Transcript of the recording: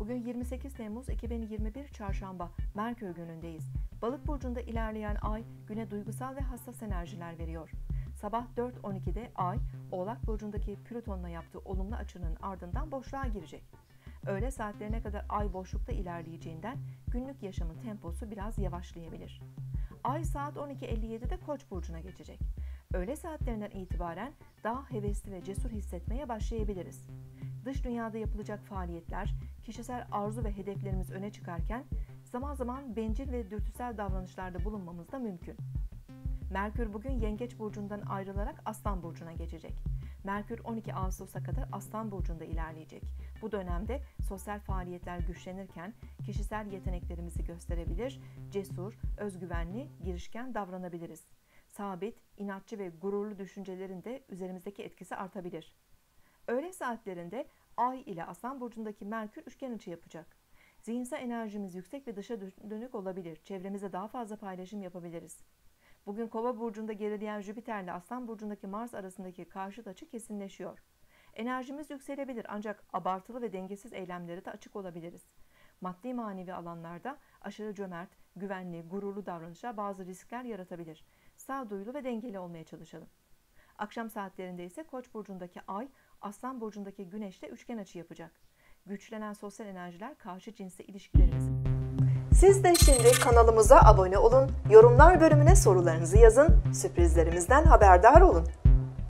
Bugün 28 Temmuz 2021 Çarşamba, Merkür günündeyiz. Balık burcunda ilerleyen ay güne duygusal ve hassas enerjiler veriyor. Sabah 4:12'de ay, Oğlak burcundaki Plüton'la yaptığı olumlu açının ardından boşluğa girecek. Öğle saatlerine kadar ay boşlukta ilerleyeceğinden günlük yaşamın temposu biraz yavaşlayabilir. Ay saat 12:57'de Koç burcuna geçecek. Öğle saatlerinden itibaren daha hevesli ve cesur hissetmeye başlayabiliriz. Dış dünyada yapılacak faaliyetler, kişisel arzu ve hedeflerimiz öne çıkarken zaman zaman bencil ve dürtüsel davranışlarda bulunmamız da mümkün. Merkür bugün Yengeç burcundan ayrılarak Aslan burcuna geçecek. Merkür 12 Ağustos'a kadar Aslan burcunda ilerleyecek. Bu dönemde sosyal faaliyetler güçlenirken kişisel yeteneklerimizi gösterebilir, cesur, özgüvenli, girişken davranabiliriz. Sabit, inatçı ve gururlu düşüncelerin de üzerimizdeki etkisi artabilir. Öğle saatlerinde Ay ile Aslan burcundaki Merkür üçgen açı yapacak. Zihinsel enerjimiz yüksek ve dışa dönük olabilir. Çevremizde daha fazla paylaşım yapabiliriz. Bugün Kova burcunda gerileyen Jüpiter ile Aslan burcundaki Mars arasındaki karşıt açı kesinleşiyor. Enerjimiz yükselebilir ancak abartılı ve dengesiz eylemlere de açık olabiliriz. Maddi manevi alanlarda aşırı cömert, güvenli, gururlu davranışlar bazı riskler yaratabilir. Sağduyulu ve dengeli olmaya çalışalım. Akşam saatlerinde ise Koç burcundaki Ay, Aslan burcundaki Güneş'le üçgen açı yapacak. Güçlenen sosyal enerjiler karşı cinsle ilişkilerimizi. Siz de şimdi kanalımıza abone olun, yorumlar bölümüne sorularınızı yazın, sürprizlerimizden haberdar olun.